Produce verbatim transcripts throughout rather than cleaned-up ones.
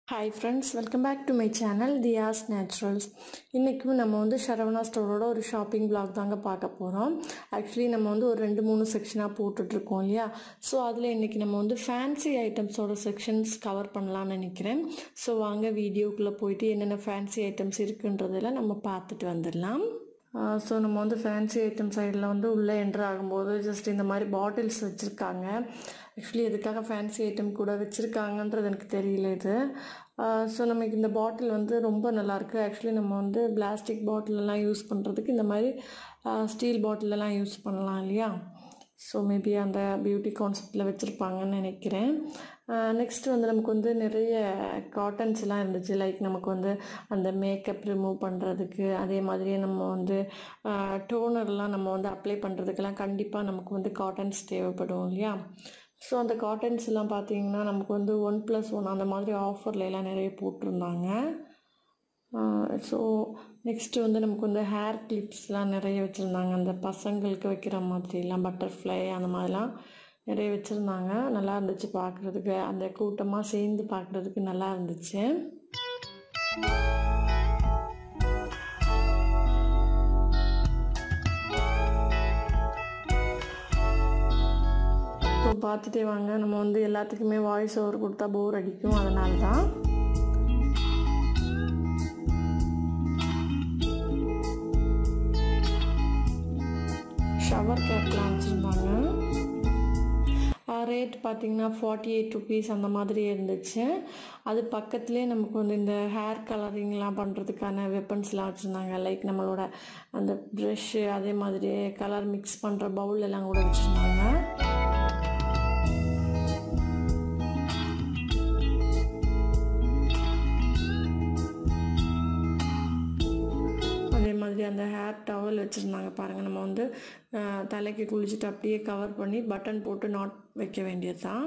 Hi friends, welcome back to my channel Dhiyas Naturals. இன்னைக்கு நம்ம வந்து Saravanastore ஒரு ஷாப்பிங் vlog தாங்க பார்க்க போறோம். Actually நம்ம வந்து ஒரு ரெண்டு மூணு செக்ஷனா போட்டுட்டு இருக்கோம் இல்லையா? சோ அதுல இன்னைக்கு நம்ம வந்து fancy items ஓட sections cover பண்ணலாம்னு நினைக்கிறேன். சோ வாங்க வீடியோக்குள்ள போயிட்டு என்னென்ன fancy items இருக்குன்றதெல்லாம் நம்ம பார்த்துட்டு வந்துடலாம். ஸோ நம்ம வந்து ஃபேன்சி ஐட்டம் சைடில் வந்து உள்ளே என்ட்ரு ஆகும்போது ஜஸ்ட் இந்த மாதிரி பாட்டில்ஸ் வச்சுருக்காங்க. ஆக்சுவலி எதுக்காக ஃபேன்சி ஐட்டம் கூட வச்சுருக்காங்கன்றது எனக்கு தெரியல இது. ஸோ நமக்கு இந்த பாட்டில் வந்து ரொம்ப நல்லாயிருக்கு. ஆக்சுவலி நம்ம வந்து பிளாஸ்டிக் பாட்டிலெல்லாம் யூஸ் பண்ணுறதுக்கு இந்த மாதிரி ஸ்டீல் பாட்டிலெல்லாம் யூஸ் பண்ணலாம் இல்லையா? ஸோ மேபி அந்த பியூட்டி கான்செப்டில் வச்சுருப்பாங்கன்னு நினைக்கிறேன். நெக்ஸ்ட் வந்து நமக்கு வந்து நிறைய காட்டன்ஸ்லாம் இருந்துச்சு. லைக் நமக்கு வந்து அந்த மேக்கப் ரிமூவ் பண்ணுறதுக்கு, அதே மாதிரியே நம்ம வந்து டோனர்லாம் நம்ம வந்து அப்ளை பண்ணுறதுக்கெல்லாம் கண்டிப்பாக நமக்கு வந்து காட்டன்ஸ் தேவைப்படும் இல்லையா? ஸோ அந்த காட்டன்ஸ் எல்லாம் பார்த்தீங்கன்னா நமக்கு வந்து ஒன் ப்ளஸ் ஒன் அந்த மாதிரி ஆஃபரில் எல்லாம் நிறைய போட்டிருந்தாங்க. ஸோ நெக்ஸ்ட்டு வந்து நமக்கு வந்து ஹேர் கிளிப்ஸ்லாம் நிறைய வச்சுருந்தாங்க. அந்த பசங்களுக்கு வைக்கிற மாதிரிலாம் பட்டர்ஃப்ளை அந்த மாதிரிலாம் நிறைய வச்சுருந்தாங்க. நல்லா இருந்துச்சு பார்க்குறதுக்கு. அந்த கூட்டமாக சேர்ந்து பார்க்குறதுக்கு நல்லா இருந்துச்சு. ஸோ பார்த்துட்டே வாங்க. நம்ம வந்து எல்லாத்துக்குமே வாய்ஸ் ஓவர் கொடுத்தா போர் அடிக்கும், அதனால தான். ஷவர் கேப்லாம் வச்சுருந்தாங்க. ரேட் பார்த்திங்கன்னா ஃபார்ட்டி எயிட் ருபீஸ் அந்த மாதிரி இருந்துச்சு. அது பக்கத்துலேயே நமக்கு வந்து இந்த ஹேர் கலரிங்லாம் பண்ணுறதுக்கான வெப்பன்ஸ்லாம் வச்சுருந்தாங்க. லைக் நம்மளோட அந்த ப்ரெஷ்ஷு, அதே மாதிரி கலர் மிக்ஸ் பண்ணுற பவுல் எல்லாம் கூட வச்சுருந்தாங்க. அதே மாதிரி அந்த ஹேர் டவல் வச்சுருந்தாங்க பாருங்கள். நம்ம வந்து தலைக்கு குளிச்சுட்டு அப்படியே கவர் பண்ணி பட்டன் போட்டு நாட் வைக்க வேண்டியது தான்.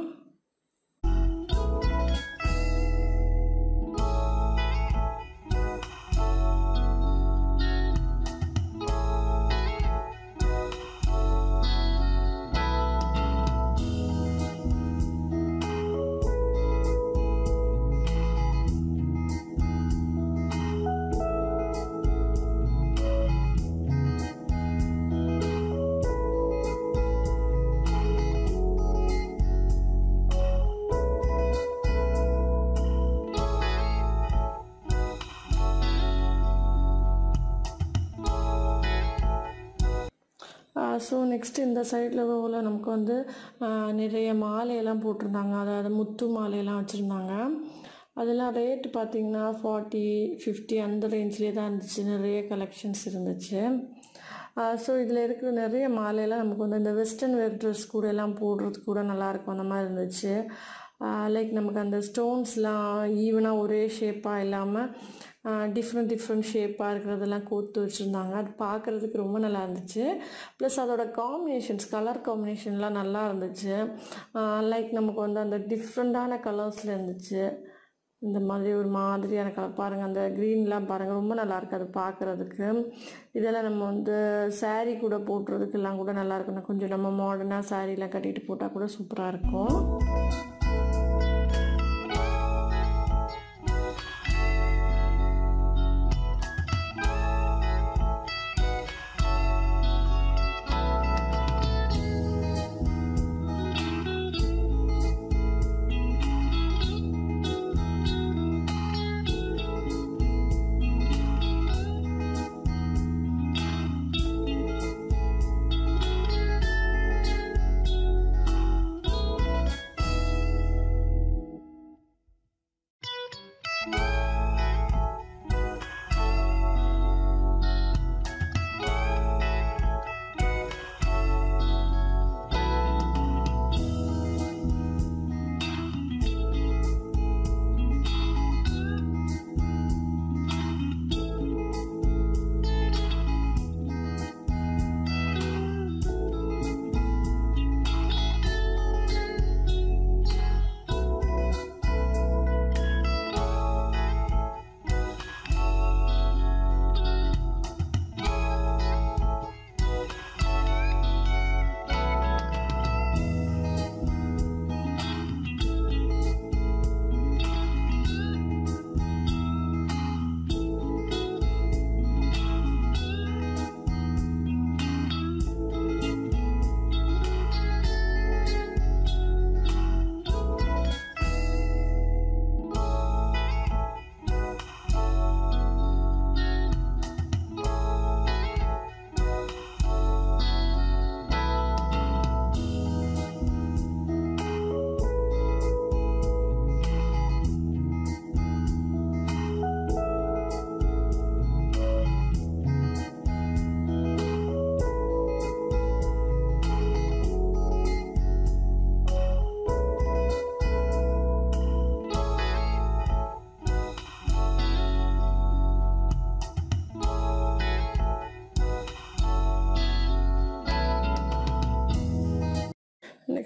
ஸோ நெக்ஸ்ட்டு இந்த சைடில் போல் நமக்கு வந்து நிறைய மாலையெல்லாம் போட்டிருந்தாங்க. அதாவது முத்து மாலையெல்லாம் வச்சுருந்தாங்க. அதெல்லாம் ரேட்டு பார்த்திங்கன்னா ஃபார்ட்டி ஃபிஃப்டி அந்த ரேஞ்சிலே தான் இருந்துச்சு. நிறைய கலெக்ஷன்ஸ் இருந்துச்சு. ஸோ இதில் இருக்கிற நிறைய மாலையெல்லாம் நமக்கு வந்து இந்த வெஸ்டர்ன் வேர் ட்ரெஸ் கூட எல்லாம் போடுறதுக்கு கூட நல்லாயிருக்கும் அந்த மாதிரி இருந்துச்சு. லைக் நமக்கு அந்த ஸ்டோன்ஸ்லாம் ஈவனாக ஒரே ஷேப்பாக இல்லாமல் டிஃப்ரெண்ட் டிஃப்ரெண்ட் ஷேப்பாக இருக்கிறதெல்லாம் கோர்த்து வச்சுருந்தாங்க. அது பார்க்குறதுக்கு ரொம்ப நல்லா இருந்துச்சு. ப்ளஸ் அதோட காம்பினேஷன்ஸ், கலர் காம்பினேஷன்லாம் நல்லா இருந்துச்சு. லைக் நமக்கு வந்து அந்த டிஃப்ரெண்ட்டான கலர்ஸில் இருந்துச்சு. இந்த மாதிரி ஒரு மாதிரியான கலர் பாருங்கள். அந்த க்ரீன்லாம் பாருங்கள், ரொம்ப நல்லாயிருக்கு அது பார்க்குறதுக்கு. இதெல்லாம் நம்ம வந்து சாரீ கூட போட்டுறதுக்கெல்லாம் கூட நல்லாயிருக்கும். கொஞ்சம் நம்ம மாடர்னாக சாரீலாம் கட்டிட்டு போட்டால் கூட சூப்பராக இருக்கும்.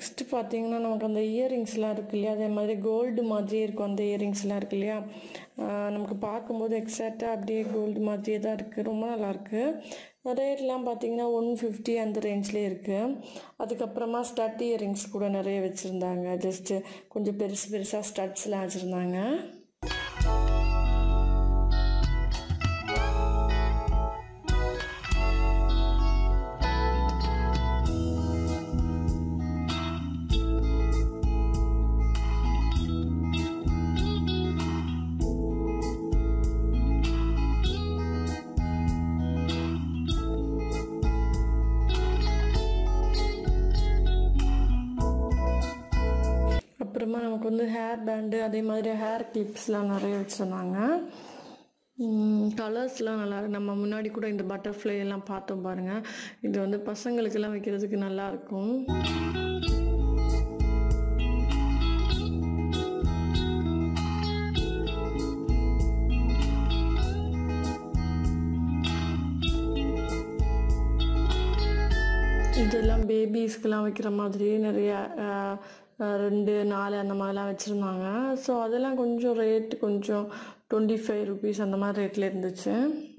நெக்ஸ்ட்டு பார்த்தீங்கன்னா நமக்கு அந்த இயரிங்ஸ்லாம் இருக்கு இல்லையா, அதே மாதிரி கோல்டு மாதிரியே இருக்கும் அந்த இயரிங்ஸ்லாம் இருக்கு இல்லையா, நமக்கு பார்க்கும்போது எக்ஸாக்டாக அப்படியே கோல்டு மாதிரியே தான் இருக்குது. ரொம்ப நல்லாயிருக்கு. ரேட்லாம் பார்த்தீங்கன்னா ஒன் ஃபிஃப்டி அந்த ரேஞ்ச்லேயே இருக்குது. அதுக்கப்புறமா ஸ்டட் இயரிங்ஸ் கூட நிறைய வச்சுருந்தாங்க. ஜஸ்ட்டு கொஞ்சம் பெருசு பெருசாக ஸ்டட்ஸ்லாம் வச்சுருந்தாங்க. அப்புறமா நமக்கு வந்து ஹேர் பேண்டு அதே மாதிரி ஹேர் கிளிப்ஸ்லாம் நிறைய வச்சுருந்தாங்க. கலர்ஸ்லாம் நல்லா இருக்கு. நம்ம முன்னாடி கூட இந்த பட்டர்ஃப்ளை எல்லாம் பார்த்தோம் பாருங்கள். இது வந்து பசங்களுக்கெல்லாம் வைக்கிறதுக்கு நல்லாயிருக்கும். இதெல்லாம் பேபிஸ்க்கெலாம் வைக்கிற மாதிரியே நிறைய ரெண்டு நாலு அந்த மாதிரிலாம் வச்சுருந்தாங்க. ஸோ அதெல்லாம் கொஞ்சம் ரேட் கொஞ்சம் டுவெண்ட்டி ஃபைவ் ருபீஸ் அந்த மாதிரி ரேட்டில் இருந்துச்சு.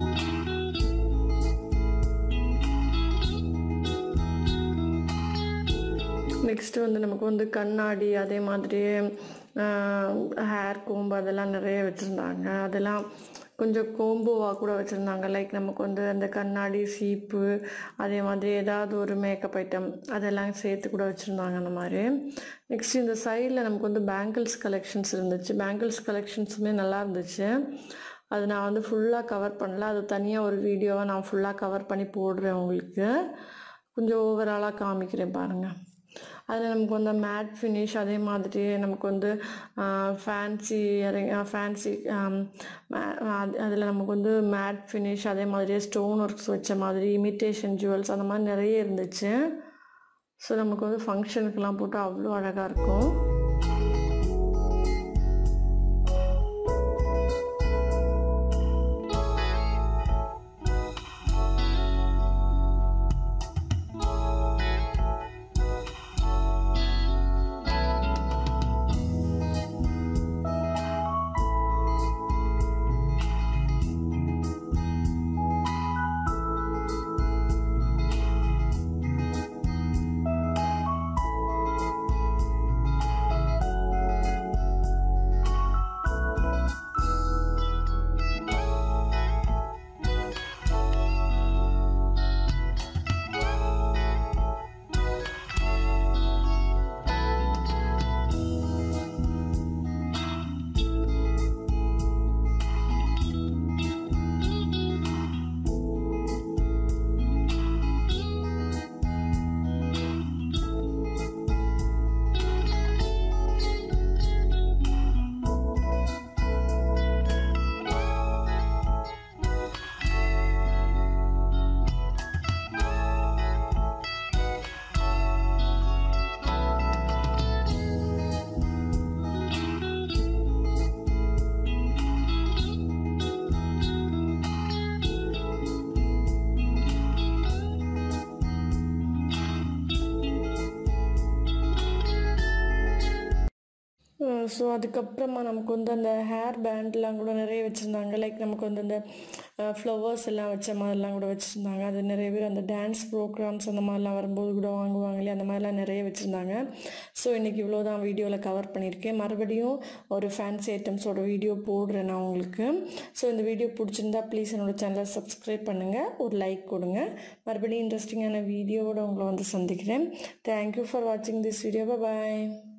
நெக்ஸ்ட்டு வந்து நமக்கு வந்து கண்ணாடி அதே மாதிரியே ஹேர் கோம்பு அதெல்லாம் நிறைய வச்சுருந்தாங்க. அதெல்லாம் கொஞ்சம் கோம்போவாக கூட வச்சுருந்தாங்க. லைக் நமக்கு வந்து அந்த கண்ணாடி சீப்பு அதே மாதிரி ஏதாவது ஒரு மேக்கப் ஐட்டம் அதெல்லாம் சேர்த்து கூட வச்சுருந்தாங்க அந்த மாதிரி. நெக்ஸ்ட் இந்த சைடில் நமக்கு வந்து பேங்கிள்ஸ் கலெக்ஷன்ஸ் இருந்துச்சு. பேங்கிள்ஸ் கலெக்ஷன்ஸுமே நல்லா இருந்துச்சு. அது நான் வந்து ஃபுல்லாக கவர் பண்ணல. அது தனியாக ஒரு வீடியோவை நான் ஃபுல்லாக கவர் பண்ணி போடுறேன் உங்களுக்கு. கொஞ்சம் ஓவராலாக காமிக்கிறேன் பாருங்கள். அதில் நமக்கு வந்து மேட் ஃபினிஷ் அதே மாதிரி நமக்கு வந்து ஃபேன்சி ஃபேன்சி அதில் நமக்கு வந்து மேட் ஃபினிஷ் அதே மாதிரியே ஸ்டோன் ஒர்க்ஸ் வச்ச மாதிரி இமிட்டேஷன் ஜுவல்ஸ் அந்த மாதிரி நிறைய இருந்துச்சு. ஸோ நமக்கு வந்து ஃபங்க்ஷனுக்கெலாம் போட்டு அவ்வளோ அழகாக இருக்கும். ஸோ அதுக்கப்புறமா நமக்கு வந்து அந்த ஹேர் பேண்ட்லாம் கூட நிறைய வச்சுருந்தாங்க. லைக் நமக்கு வந்து அந்த ஃப்ளவர்ஸ் எல்லாம் வச்ச மாதிரிலாம் கூட வச்சுருந்தாங்க. அது நிறைய பேர் அந்த டான்ஸ் ப்ரோக்ராம்ஸ் அந்த மாதிரிலாம் வரும்போது கூட வாங்குவாங்க இல்லையா, அந்த மாதிரிலாம் நிறைய வச்சுருந்தாங்க. ஸோ இன்றைக்கி இவ்வளோ தான் வீடியோவில் கவர் பண்ணியிருக்கேன். மறுபடியும் ஒரு ஃபேன்சி ஐட்டம்ஸோட வீடியோ போடுறேன் நான் உங்களுக்கு. ஸோ இந்த வீடியோ பிடிச்சிருந்தா ப்ளீஸ் என்னோடய சேனலை சப்ஸ்கிரைப் பண்ணுங்கள், ஒரு லைக் கொடுங்க. மறுபடியும் இன்ட்ரெஸ்டிங்கான வீடியோவோட உங்களை வந்து சந்திக்கிறேன். தேங்க்யூ ஃபார் வாட்சிங் திஸ் வீடியோ. பாய்.